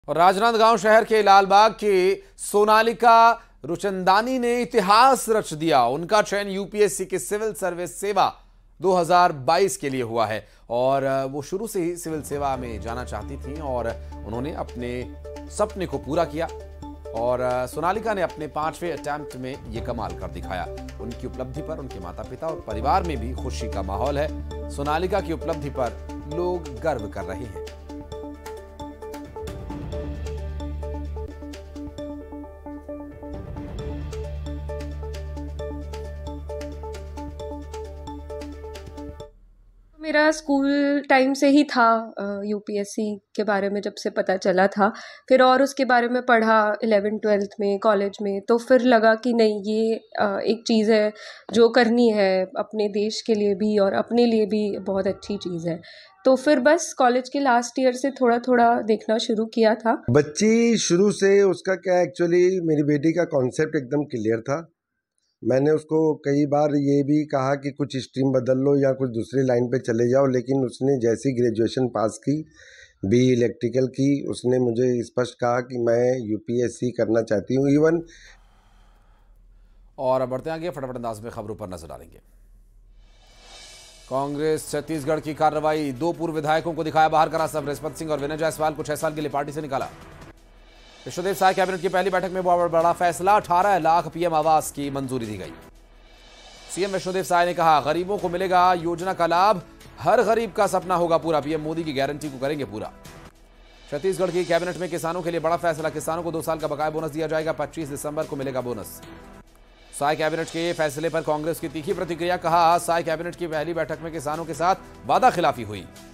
और राजनांदगांव शहर के लालबाग की सोनालिका रुचंदानी ने इतिहास रच दिया। उनका चयन यूपीएससी की सिविल सर्विस सेवा 2022 के लिए हुआ है और वो शुरू से ही सिविल सेवा में जाना चाहती थीं और उन्होंने अपने सपने को पूरा किया। और सोनालिका ने अपने 5वें अटेम्प्ट में ये कमाल कर दिखाया। उनकी उपलब्धि पर उनके माता पिता और परिवार में भी खुशी का माहौल है। सोनालिका की उपलब्धि पर लोग गर्व कर रहे हैं। मेरा स्कूल टाइम से ही था यूपीएससी के बारे में जब से पता चला था, फिर और उसके बारे में पढ़ा 11th-12th में कॉलेज में, तो फिर लगा कि नहीं ये एक चीज़ है जो करनी है अपने देश के लिए भी और अपने लिए भी बहुत अच्छी चीज़ है। तो फिर बस कॉलेज के लास्ट ईयर से थोड़ा थोड़ा देखना शुरू किया था। बच्ची शुरू से उसका क्या एक्चुअली मेरी बेटी का कॉन्सेप्ट एकदम क्लियर था। मैंने उसको कई बार ये भी कहा कि कुछ स्ट्रीम बदल लो या कुछ दूसरी लाइन पे चले जाओ, लेकिन उसने जैसी ग्रेजुएशन पास की बीई इलेक्ट्रिकल की, उसने मुझे स्पष्ट कहा कि मैं यूपीएससी करना चाहती हूँ। इवन और अब बढ़ते आगे फटाफट अंदाज में खबरों पर नजर डालेंगे। कांग्रेस छत्तीसगढ़ की कार्रवाई, 2 पूर्व विधायकों को दिखाया बाहर का रास्ता। बृहस्पति सिंह और विनय जायसवाल को 6 साल के लिए पार्टी से निकाला। विश्वदेव साय कैबिनेट की पहली बैठक में बहुत बड़ा फैसला, 18 लाख पीएम आवास की मंजूरी दी गई। सीएम विश्वदेव साय ने कहा गरीबों को मिलेगा योजना का लाभ, हर गरीब का सपना होगा पूरा। पीएम मोदी की गारंटी को करेंगे पूरा। छत्तीसगढ़ की कैबिनेट में किसानों के लिए बड़ा फैसला, किसानों को 2 साल का बकाया बोनस दिया जाएगा, 25 दिसंबर को मिलेगा बोनस। साय कैबिनेट के फैसले पर कांग्रेस की तीखी प्रतिक्रिया, कहा साय कैबिनेट की पहली बैठक में किसानों के साथ वादा खिलाफी हुई।